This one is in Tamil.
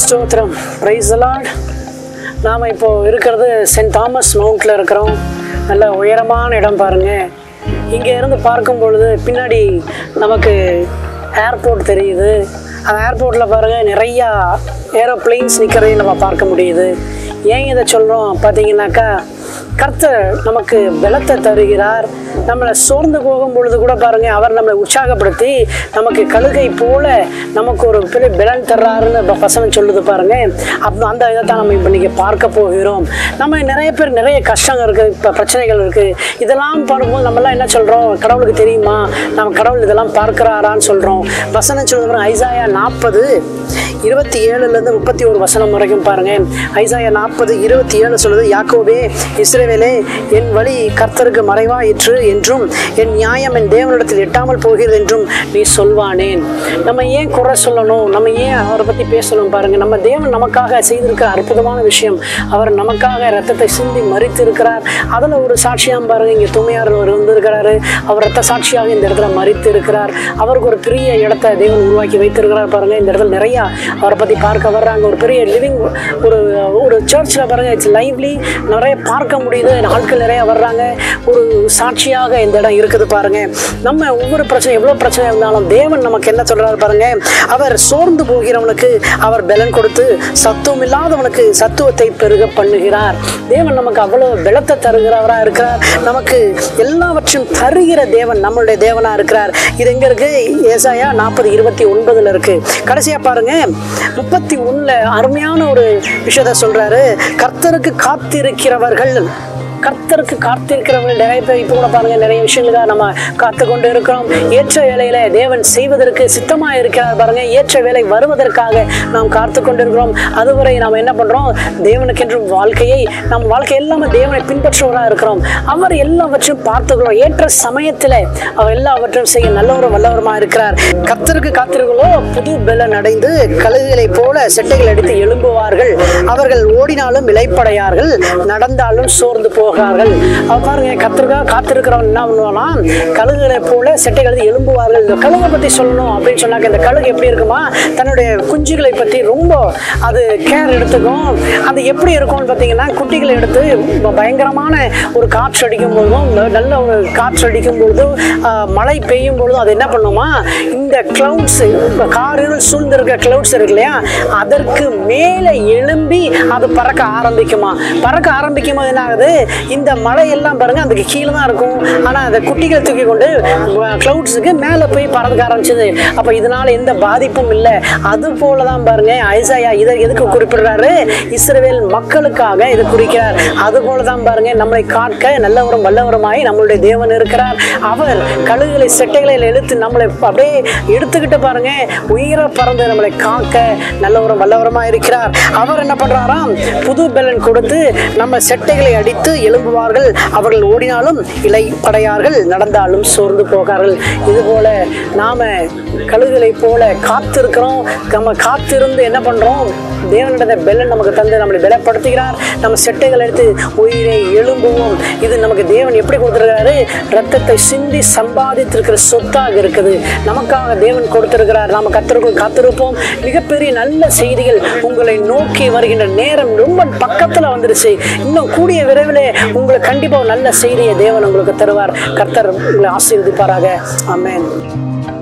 ஸ்தோத்திரம். Praise the lord. நாம் இப்போ இருக்கிறது சென்ட் தாமஸ் மவுண்ட்டில் இருக்கிறோம். நல்ல உயரமான இடம் பாருங்கள். இங்கே இருந்து பார்க்கும் பொழுது பின்னாடி நமக்கு ஏர்போர்ட் தெரியுது. அந்த ஏர்போர்ட்டில் பாருங்கள் நிறையா ஏரோப்ளைன்ஸ் நிற்கிறதையும் நம்ம பார்க்க முடியுது. ஏன் இதை சொல்கிறோம் பார்த்தீங்கன்னாக்கா, கர்த்தர் நமக்கு பலத்தை தருகிறார். நம்மளை சோர்ந்து போகும் பொழுது கூட பாருங்கள், அவர் நம்மளை உற்சாகப்படுத்தி நமக்கு கழுகை போல நமக்கு ஒரு பெரிய பலன் தர்றாருன்னு வசனம் சொல்லுது பாருங்கள். அந்த இதை தான் நம்ம இப்போ இன்றைக்கி பார்க்க போகிறோம். நம்ம நிறைய பேர் நிறைய கஷ்டங்கள் இருக்குது, இப்போ பிரச்சனைகள் இருக்குது. இதெல்லாம் பார்க்கும்போது நம்மளாம் என்ன சொல்கிறோம்? கடவுளுக்கு தெரியுமா நம்ம கடவுள் இதெல்லாம் பார்க்குறாரான்னு சொல்கிறோம். வசனம் சொல்லுது பாருங்கள். ஐசாயா 40:27-31 வசனம் வரைக்கும் பாருங்கள். ஐசாயா 40:27 சொல்லுது, யாக்கோபே இஸ்ரவேலே, என் வழி கர்த்தருக்கு மறைவாயிற்று என்றும் என் நியாயம் என் தேவனிடத்தில் எட்டாமல் போகிறது என்றும் நீ சொல்வானேன். நம்ம ஏன் குறை சொல்லணும்? நம்ம ஏன் அவரை பற்றி பேசணும்? பாருங்கள், நம்ம தேவன் நமக்காக செய்திருக்கிற அற்புதமான விஷயம். அவர் நமக்காக ரத்தத்தை சிந்தி மரித்து இருக்கிறார். அதில் ஒரு சாட்சியாக பாருங்கள், இங்கே துமையார் வந்திருக்கிறாரு. அவர் ரத்த சாட்சியாக இந்த இடத்துல மரித்து இருக்கிறார். அவருக்கு ஒரு பெரிய இடத்தை தேவன் உருவாக்கி வைத்திருக்கிறார் பாருங்கள். இந்த இடத்துல நிறையா அவரை பற்றி பார்க்க வர்றாங்க. ஒரு பெரிய லிவிங் ஒரு சர்ச்சில் பாருங்கள், இட்ஸ் லைவ்லி, நிறைய பார்க்க முடியுது. ஆட்கள் நிறையா வர்றாங்க. ஒரு சாட்சியாக இந்த இடம் இருக்குது பாருங்கள். நம்ம ஒவ்வொரு பிரச்சனை, எவ்வளோ பிரச்சனை இருந்தாலும் தேவன் நமக்கு என்ன சொல்கிறாரு பாருங்கள். அவர் சோர்ந்து போகிறவனுக்கு அவர் பலன் கொடுத்து சத்துவம் இல்லாதவனுக்கு சத்துவத்தை பெருக பண்ணுகிறார். தேவன் நமக்கு அவ்வளோ பலத்தை தருகிறவராக இருக்கிறார். நமக்கு எல்லாவற்றையும் தருகிற தேவன் நம்மளுடைய தேவனாக இருக்கிறார். இது எங்கே இருக்குது? ஏசாயா 40:29 இருக்குது. கடைசியாக பாருங்கள், 31 அருமையான ஒரு விஷயத்தை சொல்கிறாரு. கர்த்தருக்கு காத்திருக்கிறவர்கள் நிறைய பேர் இப்போ கூட பாருங்கள், நிறைய விஷயங்களுக்காக நம்ம காத்து கொண்டு இருக்கிறோம். ஏற்ற வேலையில் தேவன் செய்வதற்கு சித்தமாக இருக்கிறார் பாருங்கள். ஏற்ற வேலை வருவதற்காக நாம் காத்து கொண்டு இருக்கிறோம். அதுவரை நாம் என்ன பண்ணுறோம்? தேவனுக்கென்றும் நம்ம வாழ்க்கை எல்லாமே தேவனை பின்பற்றுவராக இருக்கிறோம். அவர் எல்லாவற்றையும் பார்த்துக்கிறோம். ஏற்ற சமயத்தில் அவர் எல்லாவற்றையும் செய்ய நல்லவரும் வல்லவருமாக இருக்கிறார். கர்த்தருக்கு காத்திருக்கிறோ புது பலன் அடைந்து கழுகுகளைப் போல செட்டைகள் அடித்து எழும்புவார்கள். அவர்கள் ஓடினாலும் இளைப்படையார்கள், நடந்தாலும் சோர்ந்து போவார்கள். பாருங்க, கர்த்தருக்காக காத்திருக்கிறவன் என்ன பண்ணுவானா, கழுகுகளை போல செட்டைகள் எழும்புவார்கள். இந்த கழுகை பற்றி சொல்லணும் அப்படின்னு சொன்னாக்க, இந்த கழுகு எப்படி இருக்குமா, தன்னுடைய குஞ்சுகளை பற்றி ரொம்ப அது கேர் எடுத்துக்கும். அது எப்படி இருக்கும்னு பார்த்தீங்கன்னா, குட்டிகளை எடுத்து பயங்கரமான ஒரு காற்று அடிக்கும் பொழுதும், நல்ல ஒரு காற்று அடிக்கும் பொழுதும், மழை பெய்யும் பொழுதும் அது என்ன பண்ணுமா, இந்த கிளவுட்ஸ், காரில் சூழ்ந்திருக்க கிளவுட்ஸ் இருக்கு இல்லையா, அதற்கு மேலே எழும்பி அது பறக்க ஆரம்பிக்குமா. பறக்க ஆரம்பிக்கும் போது என்ன ஆகுது, இந்த மழையெல்லாம் பாருங்க அதுக்கு கீழே தான் இருக்கும். ஆனால் அந்த குட்டிகள் தூக்கி கொண்டு கிளவுட்ஸுக்கு மேலே போய் பறக்க ஆரம்பிச்சது. அப்போ இதனால எந்த பாதிப்பும் இல்லை. அது போல தான் பாருங்க ஐசாயா இதை எதுக்கு குறிப்பிடுறாரு? இஸ்ரவேல் மக்களுக்காக இதை குறிக்கிறார். அது போல தான் பாருங்க, நம்மளை காக்க நல்லவரும் வல்லவருமாய் நம்மளுடைய தேவன் இருக்கிறார். அவர் கழுகுகளை செட்டைகளை இழுத்து நம்மளை அப்படியே எடுத்துக்கிட்டு பாருங்க உயிரை பறந்து நம்மளை காக்க நல்லவரும் வல்லவருமாய் இருக்கிறார். அவர் என்ன பண்றாராம்? புது பலன் கொடுத்து நம்ம செட்டைகளை அடித்து எழும்புவார்கள். அவர்கள் ஓடினாலும் இளைப்படையார்கள், நடந்தாலும் சோர்ந்து போகார்கள். இதுபோல நாம கழுகுகளை போல காத்திருக்கிறோம். நம்ம காத்திருந்து என்ன பண்றோம்? தேவனிட பலன் நமக்கு தந்து நம்மளை பலப்படுத்துகிறார். நம்ம செட்டைகள் எடுத்து உயிரை எழும்புவோம். இது நமக்கு தேவன் எப்படி கொடுத்திருக்கிறாரு? ரத்தத்தை சிந்தி சம்பாதித்திருக்கிற சொத்தாக இருக்குது. நமக்காக தேவன் கொடுத்திருக்கிறார். நாம கர்த்தருக்குள் காத்திருப்போம். மிகப்பெரிய நல்ல செய்திகள் உங்களை நோக்கி வருகின்ற நேரம் ரொம்ப பக்கத்துல வந்துருச்சு. இன்னும் கூடிய விரைவில் உங்களுக்கு கண்டிப்பாக நல்ல செய்தியை தேவன் உங்களுக்கு தருவார். கர்த்தர் உங்களை ஆசீர்வதிப்பாராக. ஆமென்.